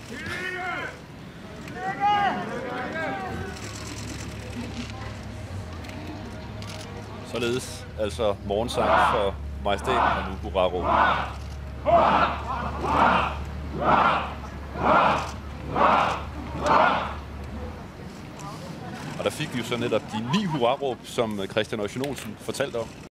Således altså morgensang for majestæten og nu hurra-råb. Og der fik vi jo så netop de 9 hurra-råb, som Christian Eugen Olsen fortalte om.